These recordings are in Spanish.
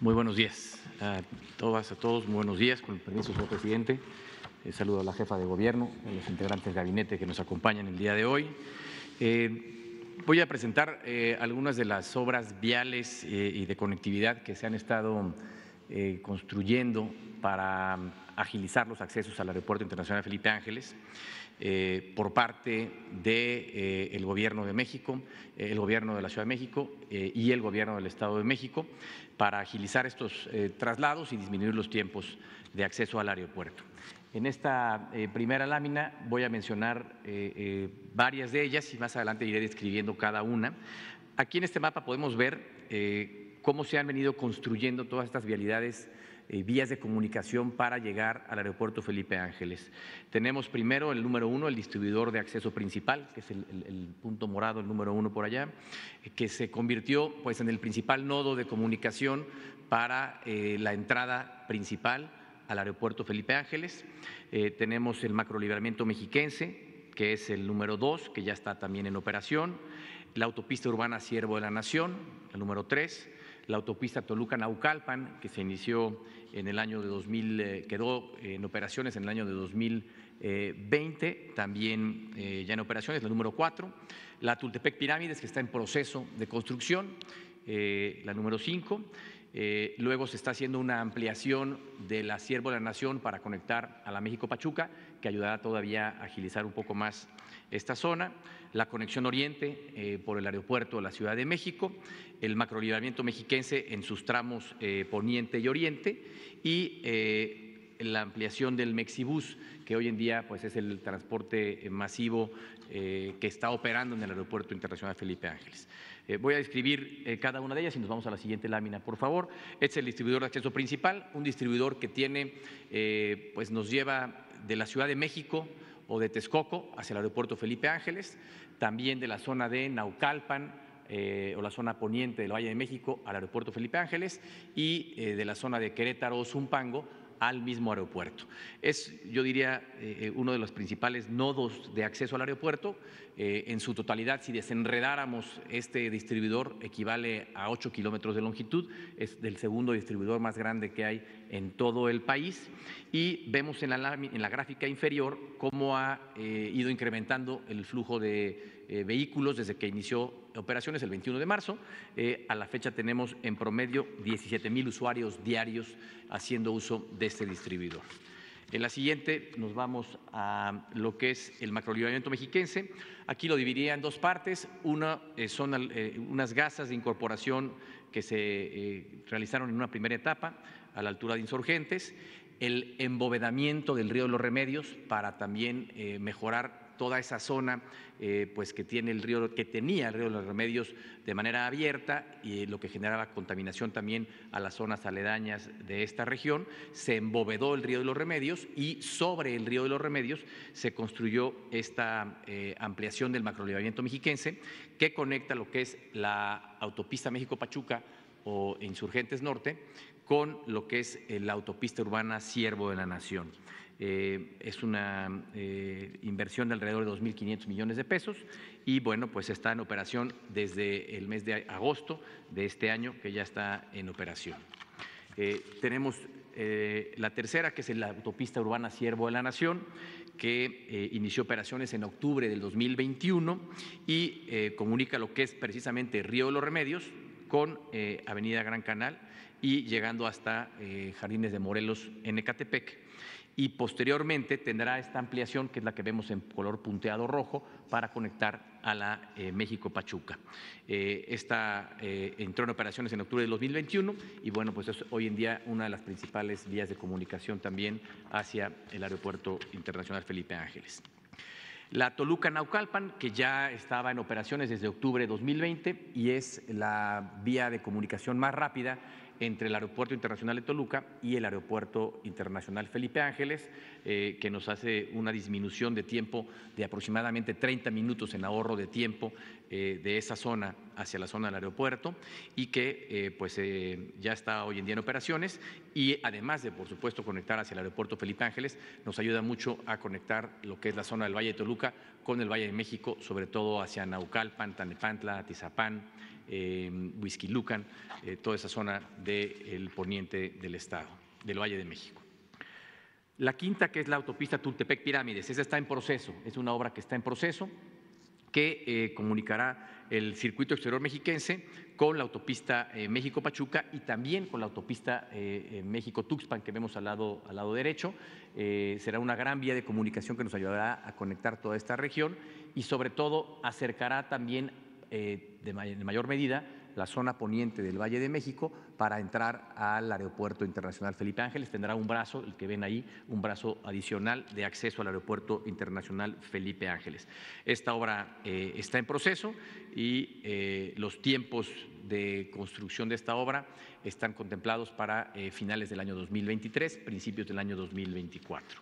Muy buenos días a todas, a todos. Muy buenos días. Con el permiso, señor presidente. Saludo a la jefa de gobierno, a los integrantes del gabinete que nos acompañan el día de hoy. Voy a presentar algunas de las obras viales y de conectividad que se han estado construyendo para agilizar los accesos al Aeropuerto Internacional Felipe Ángeles por parte del Gobierno de México, el Gobierno de la Ciudad de México y el Gobierno del Estado de México para agilizar estos traslados y disminuir los tiempos de acceso al aeropuerto. En esta primera lámina voy a mencionar varias de ellas y más adelante iré describiendo cada una. Aquí en este mapa podemos ver cómo se han venido construyendo todas estas vialidades, vías de comunicación para llegar al aeropuerto Felipe Ángeles. Tenemos primero el número 1, el distribuidor de acceso principal, que es el punto morado, el número 1 por allá, que se convirtió pues en el principal nodo de comunicación para la entrada principal al aeropuerto Felipe Ángeles. Tenemos el macrolibramiento mexiquense, que es el número 2, que ya está también en operación, la autopista urbana Siervo de la Nación, el número 3, la autopista Toluca-Naucalpan, que se inició en el año de 2000, quedó en operaciones en el año de 2020, también ya en operaciones, la número 4, la Tultepec-Pirámides, que está en proceso de construcción, la número 5. Luego se está haciendo una ampliación de la Siervo de la Nación para conectar a la México-Pachuca, que ayudará todavía a agilizar un poco más esta zona, la conexión oriente por el aeropuerto de la Ciudad de México, el macrolibramiento mexiquense en sus tramos poniente y oriente y la ampliación del Mexibus, que hoy en día pues, es el transporte masivo que está operando en el Aeropuerto Internacional Felipe Ángeles. Voy a describir cada una de ellas y nos vamos a la siguiente lámina, por favor. Este es el distribuidor de acceso principal, un distribuidor que tiene, pues nos lleva de la Ciudad de México o de Texcoco hacia el Aeropuerto Felipe Ángeles, también de la zona de Naucalpan o la zona poniente del Valle de México al Aeropuerto Felipe Ángeles y de la zona de Querétaro o Zumpango al mismo aeropuerto. Es, yo diría, uno de los principales nodos de acceso al aeropuerto. En su totalidad, si desenredáramos este distribuidor, equivale a 8 kilómetros de longitud, es del segundo distribuidor más grande que hay en todo el país y vemos en la gráfica inferior cómo ha ido incrementando el flujo de vehículos desde que inició operaciones el 21 de marzo. A la fecha tenemos en promedio 17,000 usuarios diarios haciendo uso de este distribuidor. En la siguiente nos vamos a lo que es el macrolibramiento mexiquense. Aquí lo dividiría en dos partes. Una son unas gasas de incorporación que se realizaron en una primera etapa a la altura de Insurgentes, el embovedamiento del río de los Remedios para también mejorar toda esa zona pues que tenía el río de los Remedios de manera abierta y lo que generaba contaminación también a las zonas aledañas de esta región. Se embovedó el río de los Remedios y sobre el río de los Remedios se construyó esta ampliación del macrolibramiento mexiquense que conecta lo que es la autopista México-Pachuca o Insurgentes Norte con lo que es la autopista urbana Siervo de la Nación. Es una inversión de alrededor de 2.500 millones de pesos y bueno, pues está en operación desde el mes de agosto de este año que ya está en operación. Tenemos la tercera, que es la autopista urbana Siervo de la Nación, que inició operaciones en octubre del 2021 y comunica lo que es precisamente Río de los Remedios con Avenida Gran Canal y llegando hasta Jardines de Morelos en Ecatepec. Y posteriormente tendrá esta ampliación, que es la que vemos en color punteado rojo, para conectar a la México-Pachuca. Esta entró en operaciones en octubre del 2021 y bueno, pues es hoy en día una de las principales vías de comunicación también hacia el Aeropuerto Internacional Felipe Ángeles. La Toluca-Naucalpan, que ya estaba en operaciones desde octubre de 2020 y es la vía de comunicación más rápida entre el Aeropuerto Internacional de Toluca y el Aeropuerto Internacional Felipe Ángeles, que nos hace una disminución de tiempo de aproximadamente 30 minutos en ahorro de tiempo de esa zona hacia la zona del aeropuerto y que pues ya está hoy en día en operaciones y además de, por supuesto, conectar hacia el Aeropuerto Felipe Ángeles, nos ayuda mucho a conectar lo que es la zona del Valle de Toluca con el Valle de México, sobre todo hacia Naucalpan, Tlalnepantla, Atizapán, Huixquilucan, toda esa zona del poniente del estado, del Valle de México. La quinta, que es la autopista Tultepec Pirámides, esa está en proceso, es una obra que está en proceso, que comunicará el circuito exterior mexiquense con la autopista México-Pachuca y también con la autopista México-Tuxpan que vemos al lado derecho. Será una gran vía de comunicación que nos ayudará a conectar toda esta región y sobre todo acercará también en mayor medida la zona poniente del Valle de México para entrar al Aeropuerto Internacional Felipe Ángeles. Tendrá un brazo, el que ven ahí, un brazo adicional de acceso al Aeropuerto Internacional Felipe Ángeles. Esta obra está en proceso y los tiempos de construcción de esta obra están contemplados para finales del año 2023, principios del año 2024.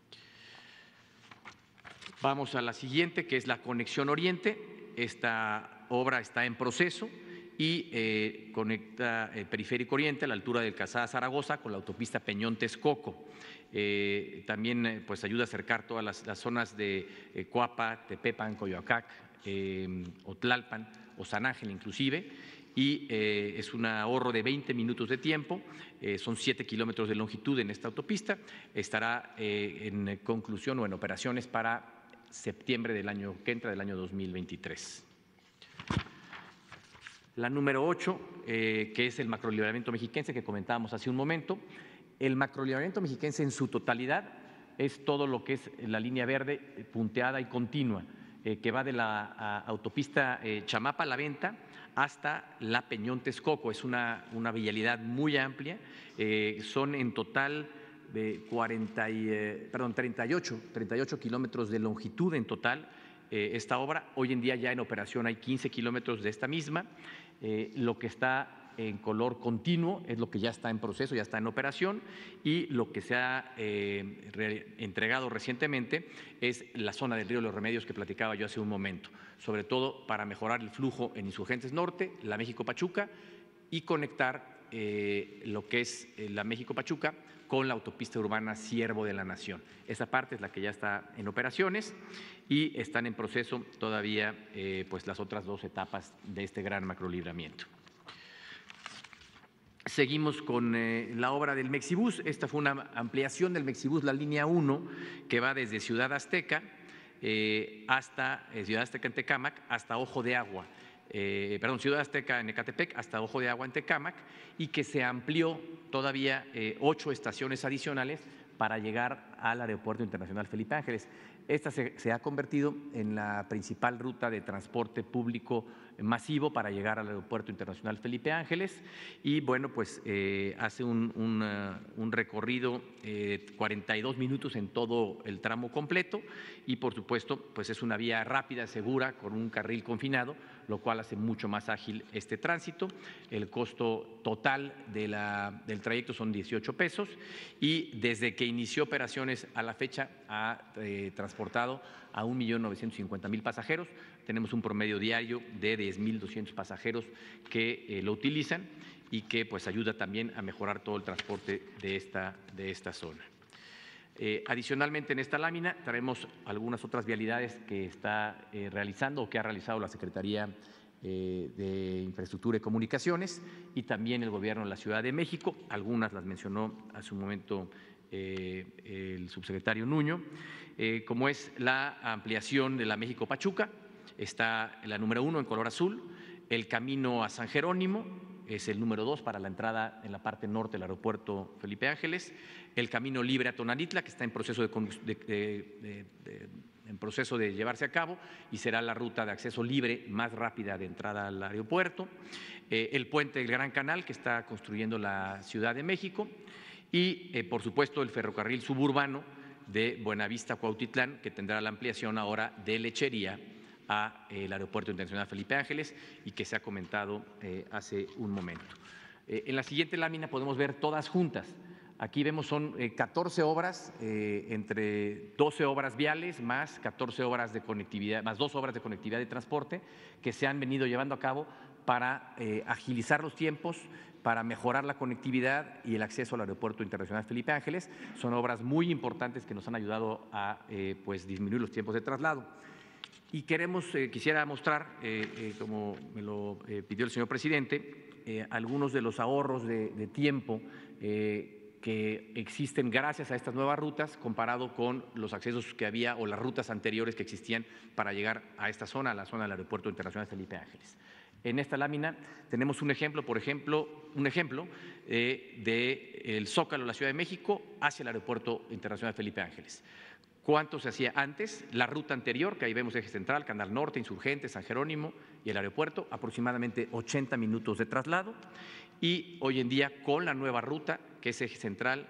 Vamos a la siguiente, que es la Conexión Oriente. Esta obra está en proceso y conecta el Periférico Oriente a la altura del Calzada Zaragoza con la autopista Peñón-Texcoco. También pues ayuda a acercar todas las zonas de Coapa, Tepepan, Coyoacac, Otlalpan o San Ángel inclusive, y es un ahorro de 20 minutos de tiempo, son 7 kilómetros de longitud en esta autopista, estará en conclusión o en operaciones para septiembre del año que entra, del año 2023. La número 8, que es el macrolibramiento mexiquense que comentábamos hace un momento. El macrolibramiento mexiquense en su totalidad es todo lo que es la línea verde punteada y continua, que va de la autopista Chamapa-La Venta hasta la Peñón-Texcoco. Es una vialidad muy amplia, son en total de 38 kilómetros de longitud en total. Esta obra, hoy en día ya en operación hay 15 kilómetros de esta misma. Lo que está en color continuo es lo que ya está en proceso, ya está en operación, y lo que se ha entregado recientemente es la zona del Río de los Remedios que platicaba yo hace un momento, sobre todo para mejorar el flujo en Insurgentes Norte, la México-Pachuca y conectar lo que es la México-Pachuca con la autopista urbana Siervo de la Nación. Esa parte es la que ya está en operaciones y están en proceso todavía pues las otras 2 etapas de este gran macrolibramiento. Seguimos con la obra del Mexibús. Esta fue una ampliación del Mexibús, la línea 1, que va desde Ciudad Azteca hasta Ciudad Azteca en Tecámac hasta Ojo de Agua. Ciudad Azteca en Ecatepec hasta Ojo de Agua en Tecámac, y que se amplió todavía 8 estaciones adicionales para llegar al Aeropuerto Internacional Felipe Ángeles. Esta se ha convertido en la principal ruta de transporte público masivo para llegar al Aeropuerto Internacional Felipe Ángeles y bueno, pues hace un recorrido 42 minutos en todo el tramo completo y por supuesto pues es una vía rápida, segura, con un carril confinado, lo cual hace mucho más ágil este tránsito. El costo total del trayecto son 18 pesos y desde que inició operaciones a la fecha ha transportado a 1.950.000 pasajeros. Tenemos un promedio diario de 10.200 pasajeros que lo utilizan y que pues ayuda también a mejorar todo el transporte de esta zona. Adicionalmente, en esta lámina traemos algunas otras vialidades que está realizando o que ha realizado la Secretaría de Infraestructura y Comunicaciones y también el Gobierno de la Ciudad de México. Algunas las mencionó hace un momento el subsecretario Nuño, como es la ampliación de la México-Pachuca, está la número 1 en color azul, el camino a San Jerónimo, es el número 2 para la entrada en la parte norte del aeropuerto Felipe Ángeles, el camino libre a Tonanitla, que está en proceso de llevarse a cabo y será la ruta de acceso libre más rápida de entrada al aeropuerto, el puente del Gran Canal que está construyendo la Ciudad de México y, por supuesto, el ferrocarril suburbano de Buenavista-Cuautitlán, que tendrá la ampliación ahora de Lechería al Aeropuerto Internacional Felipe Ángeles y que se ha comentado hace un momento. En la siguiente lámina podemos ver todas juntas. Aquí vemos son 14 obras, entre 12 obras viales más 14 obras de conectividad, más 2 obras de conectividad de transporte que se han venido llevando a cabo para agilizar los tiempos, para mejorar la conectividad y el acceso al Aeropuerto Internacional Felipe Ángeles. Son obras muy importantes que nos han ayudado a pues disminuir los tiempos de traslado. quisiera mostrar, como me lo pidió el señor presidente, algunos de los ahorros de tiempo que existen gracias a estas nuevas rutas comparado con los accesos que había o las rutas anteriores que existían para llegar a esta zona, a la zona del Aeropuerto Internacional Felipe Ángeles. En esta lámina tenemos un ejemplo del Zócalo de la Ciudad de México hacia el Aeropuerto Internacional Felipe Ángeles. ¿Cuánto se hacía antes? La ruta anterior, que ahí vemos Eje Central, Canal Norte, Insurgentes, San Jerónimo y el aeropuerto, aproximadamente 80 minutos de traslado. Y hoy en día, con la nueva ruta, que es Eje Central,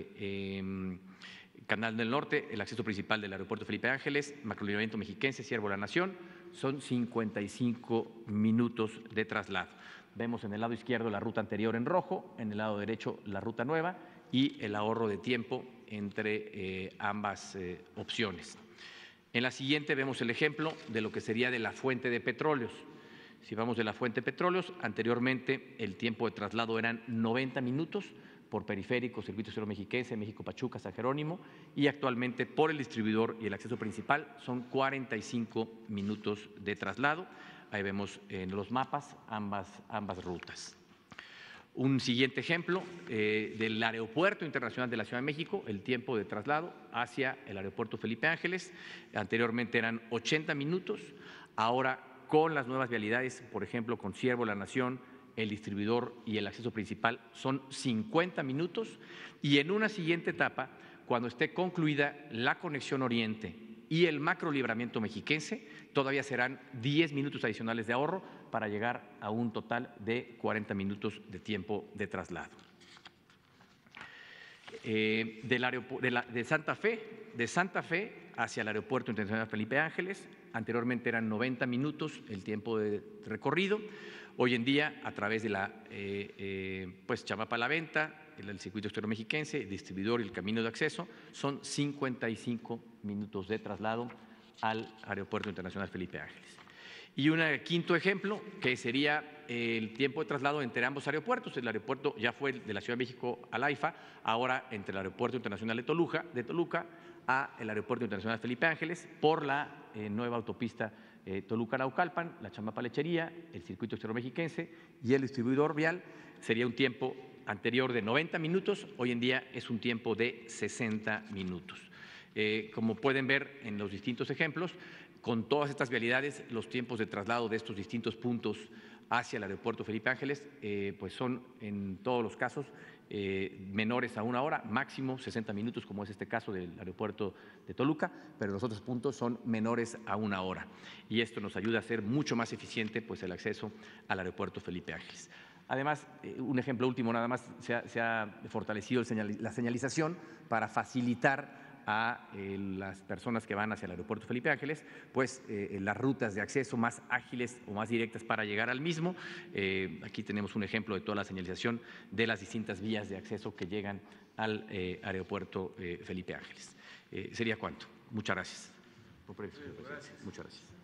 Canal del Norte, el acceso principal del aeropuerto Felipe Ángeles, Macrolineamiento Mexiquense, Ciervo de la Nación, son 55 minutos de traslado. Vemos en el lado izquierdo la ruta anterior en rojo, en el lado derecho la ruta nueva y el ahorro de tiempo entre ambas opciones. En la siguiente vemos el ejemplo de lo que sería de la fuente de petróleos. Si vamos de la fuente de petróleos, anteriormente el tiempo de traslado eran 90 minutos por periférico, Circuito Cero Mexiquense, México Pachuca, San Jerónimo, y actualmente por el distribuidor y el acceso principal son 45 minutos de traslado. Ahí vemos en los mapas ambas rutas. Un siguiente ejemplo del Aeropuerto Internacional de la Ciudad de México, el tiempo de traslado hacia el Aeropuerto Felipe Ángeles. Anteriormente eran 80 minutos, ahora con las nuevas vialidades, por ejemplo, con Ciervo de la Nación, el distribuidor y el acceso principal, son 50 minutos. Y en una siguiente etapa, cuando esté concluida la conexión Oriente y el macrolibramiento mexiquense, todavía serán 10 minutos adicionales de ahorro para llegar a un total de 40 minutos de tiempo de traslado. De Santa Fe hacia el Aeropuerto Internacional Felipe Ángeles, anteriormente eran 90 minutos el tiempo de recorrido. Hoy en día, a través de la Chamapa La Venta, el circuito exterior mexiquense, el distribuidor y el camino de acceso, son 55 minutos de traslado al Aeropuerto Internacional Felipe Ángeles. Y un quinto ejemplo, que sería el tiempo de traslado entre ambos aeropuertos. El aeropuerto ya fue de la Ciudad de México al AIFA, ahora entre el Aeropuerto Internacional de Toluca a el Aeropuerto Internacional Felipe Ángeles por la nueva autopista Toluca-Naucalpan, la Chamapa Lechería, el circuito exterior mexiquense y el distribuidor vial. Sería un tiempo anterior de 90 minutos, hoy en día es un tiempo de 60 minutos. Como pueden ver en los distintos ejemplos, con todas estas vialidades, los tiempos de traslado de estos distintos puntos hacia el Aeropuerto Felipe Ángeles pues son en todos los casos menores a 1 hora, máximo 60 minutos, como es este caso del aeropuerto de Toluca, pero los otros puntos son menores a 1 hora. Y esto nos ayuda a hacer mucho más eficiente pues, el acceso al Aeropuerto Felipe Ángeles. Además, un ejemplo último nada más, se ha fortalecido la señalización para facilitar a las personas que van hacia el Aeropuerto Felipe Ángeles, pues las rutas de acceso más ágiles o más directas para llegar al mismo. Aquí tenemos un ejemplo de toda la señalización de las distintas vías de acceso que llegan al Aeropuerto Felipe Ángeles. ¿Sería cuánto? Muchas gracias. Muchas gracias.